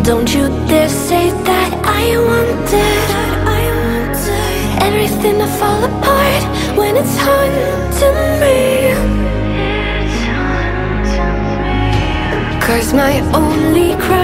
Don't you dare say that I wanted everything to fall apart when it's haunting me. 'Cause my only cry